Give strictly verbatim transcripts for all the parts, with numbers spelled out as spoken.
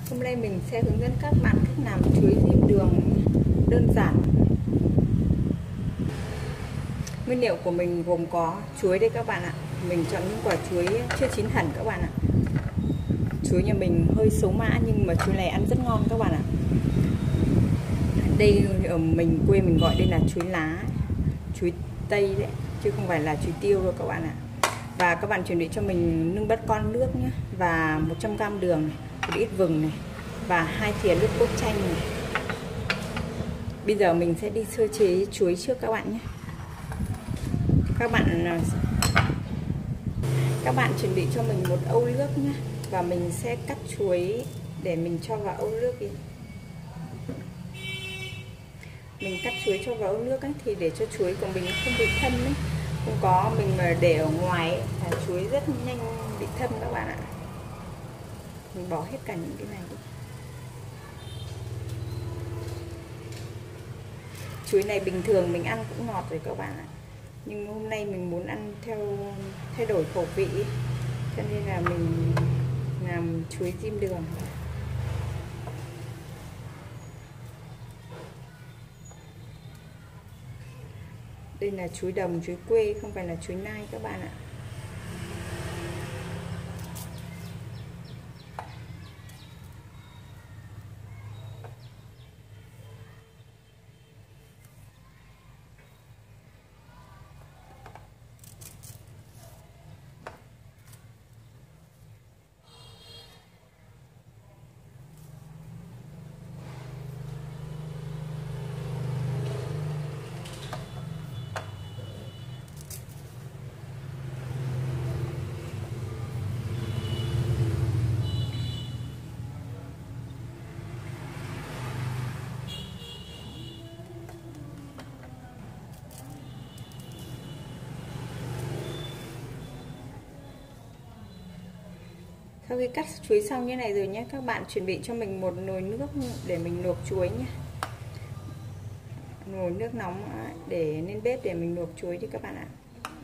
Hôm nay mình sẽ hướng dẫn các bạn cách làm chuối diêm đường đơn giản. Nguyên liệu của mình gồm có chuối đây các bạn ạ. Mình chọn những quả chuối chưa chín hẳn các bạn ạ. Chuối nhà mình hơi xấu mã nhưng mà chuối này ăn rất ngon các bạn ạ. Đây ở mình quê mình gọi đây là chuối lá, chuối tây đấy, chứ không phải là chuối tiêu đâu các bạn ạ. Và các bạn chuẩn bị cho mình nâng bát con nước nhé, và một trăm gam đường này, một ít vừng này, và hai thìa nước cốt chanh này. Bây giờ mình sẽ đi sơ chế chuối trước các bạn nhé. Các bạn các bạn chuẩn bị cho mình một âu nước nhé, và mình sẽ cắt chuối để mình cho vào âu nước đi. Mình cắt chuối cho vào âu nước ấy, thì để cho chuối của mình không bị thâm ấy. Không có mình mà để ở ngoài ấy, là chuối rất nhanh bị thâm các bạn ạ. Mình bỏ hết cả những cái này đi. Chuối này bình thường mình ăn cũng ngọt rồi các bạn ạ, nhưng hôm nay mình muốn ăn theo thay đổi khẩu vị ấy. Cho nên là mình làm chuối diêm đường. Đây là chuối đồng, chuối quê, không phải là chuối nai các bạn ạ. Sau khi cắt chuối xong như này rồi nhé, các bạn chuẩn bị cho mình một nồi nước để mình luộc chuối nhé. Nồi nước nóng để lên bếp để mình luộc chuối đi các bạn ạ.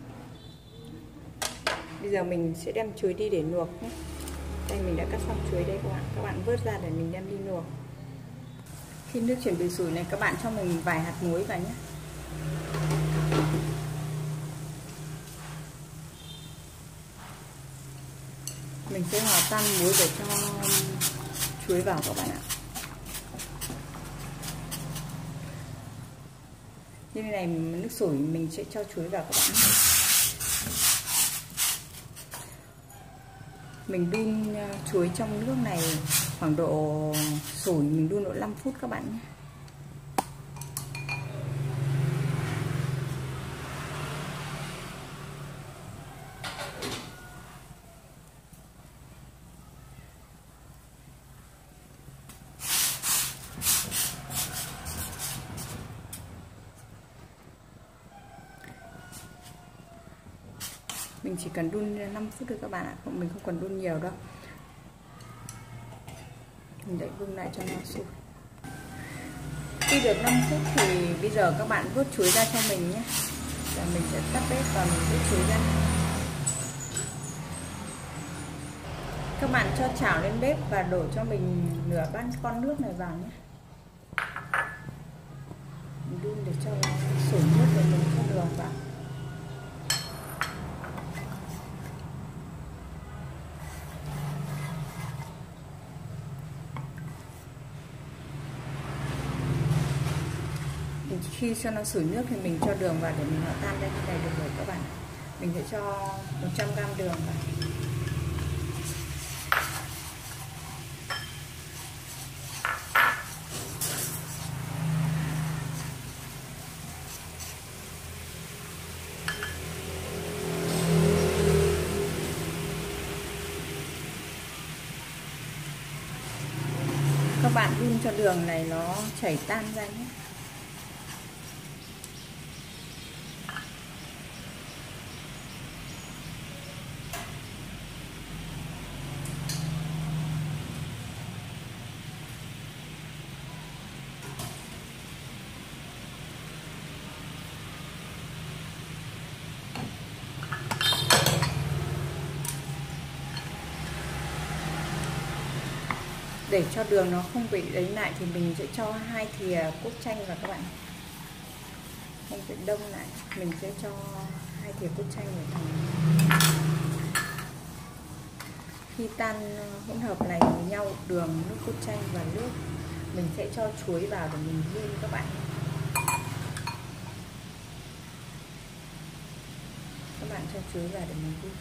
Bây giờ mình sẽ đem chuối đi để luộc nhé. Đây mình đã cắt xong chuối đây các bạn. Các bạn vớt ra để mình đem đi luộc. Khi nước chuẩn bị sủi này, các bạn cho mình vài hạt muối vào nhé. Mình sẽ hòa tan muối để cho chuối vào các bạn ạ. Như thế này nước sủi mình sẽ cho chuối vào các bạn. Mình đun chuối trong nước này khoảng độ sủi mình đun độ năm phút các bạn nhé. Mình chỉ cần đun năm phút thôi các bạn ạ, mình không cần đun nhiều đâu. Mình đậy vung lại cho nó sủi. Khi được năm phút thì bây giờ các bạn vớt chuối ra cho mình nhé. Và mình sẽ tắt bếp và mình vớt chuối ra. Các bạn cho chảo lên bếp và đổ cho mình nửa bát con nước này vào nhé. Mình đun để cho nó sủi nước rồi mình cho đường vào. Khi cho nó sủi nước thì mình cho đường vào để mình hòa tan ra như này được rồi các bạn. Mình sẽ cho một trăm gam đường vào. Các bạn đun cho đường này nó chảy tan ra nhé. Để cho đường nó không bị đấy lại thì mình sẽ cho hai thìa cốt chanh vào các bạn, không bị đông lại. Mình sẽ cho hai thìa cốt chanh vào. Khi tan hỗn hợp này với nhau, đường, nước cốt chanh và nước, mình sẽ cho chuối vào để mình rim các bạn. Các bạn cho chuối vào để mình rim.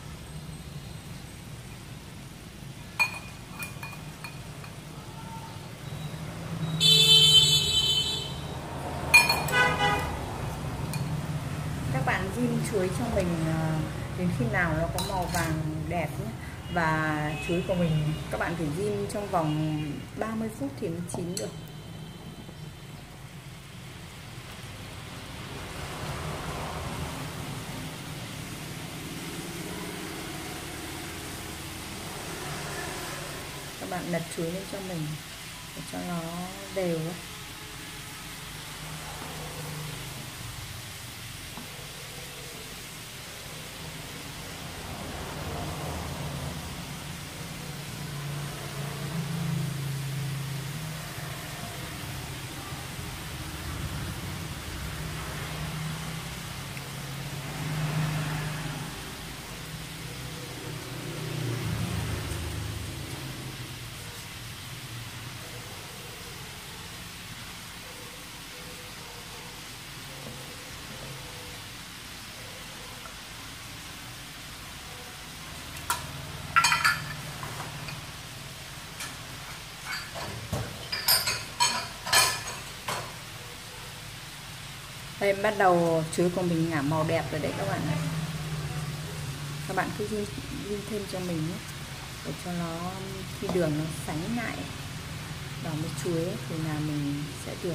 Các bạn rim chuối cho mình đến khi nào nó có màu vàng đẹp nhé. Và chuối của mình các bạn phải rim trong vòng ba mươi phút thì mới chín được. Các bạn lật chuối lên cho mình để cho nó đều. Đây bắt đầu chuối của mình ngả màu đẹp rồi đấy các bạn ạ. Các bạn cứ rim, rim thêm cho mình nhé, để cho nó khi đường nó sánh lại vào với chuối ấy, thì là mình sẽ được.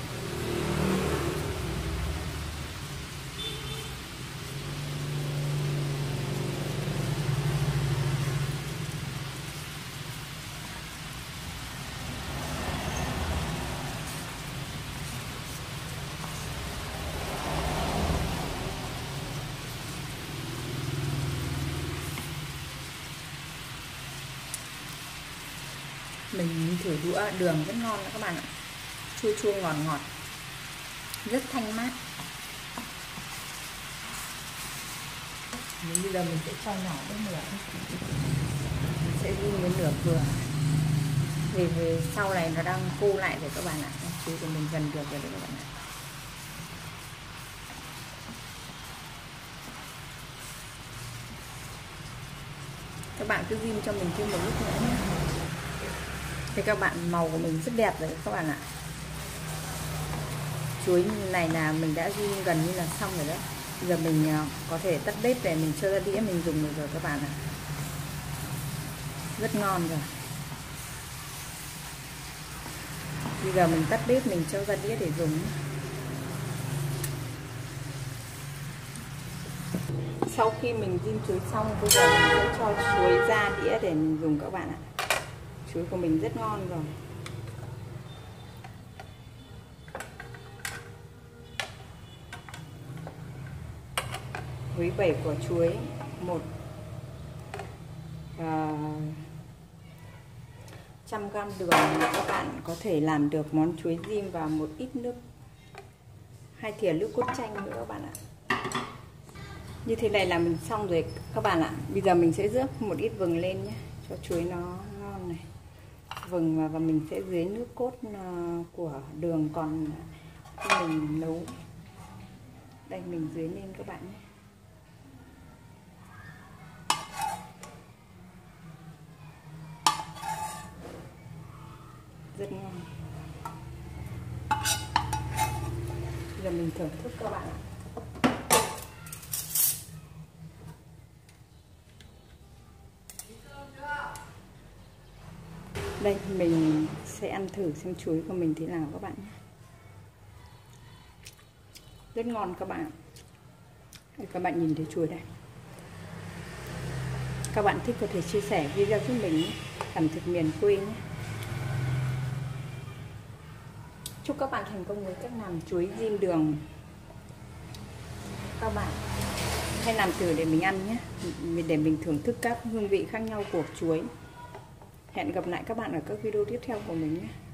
Mình thử đũa đường rất ngon đó các bạn ạ, chua chua ngọt ngọt, rất thanh mát. Bây giờ mình sẽ cho nhỏ đến nửa, mình sẽ rim đến nửa vừa, vì, vì sau này nó đang khô lại rồi các bạn ạ. Chuối của mình gần được rồi đấy các bạn ạ. Các bạn cứ rim cho mình thêm một lúc nữa nhé. Thì các bạn, màu của mình rất đẹp rồi các bạn ạ. Chuối này là mình đã rim gần như là xong rồi đấy. Bây giờ mình có thể tắt bếp để mình cho ra đĩa mình dùng được rồi các bạn ạ. Rất ngon rồi. Bây giờ mình tắt bếp mình cho ra đĩa để dùng. Sau khi mình rim chuối xong, bây giờ mình sẽ cho chuối ra đĩa để mình dùng các bạn ạ. Chuối của mình rất ngon rồi. Với bảy quả chuối, một uh, trăm gam đường, các bạn có thể làm được món chuối rim và một ít nước, hai thìa nước cốt chanh nữa các bạn ạ. Như thế này là mình xong rồi các bạn ạ. Bây giờ mình sẽ rước một ít vừng lên nhé, cho chuối nó ngon này. Vừng và, và mình sẽ dưới nước cốt của đường còn khi mình nấu. Đây mình dưới lên các bạn nhé. Rất ngon. Bây giờ mình thưởng thức các bạn ạ. Đây mình sẽ ăn thử xem chuối của mình thế nào các bạn nhé. Rất ngon các bạn. Đây, các bạn nhìn thấy chuối đây. Các bạn thích có thể chia sẻ video giúp mình nhé. Ẩm thực miền quê nhé. Chúc các bạn thành công với cách làm chuối rim đường. Các bạn hãy làm thử để mình ăn nhé, để mình thưởng thức các hương vị khác nhau của chuối. Hẹn gặp lại các bạn ở các video tiếp theo của mình nhé.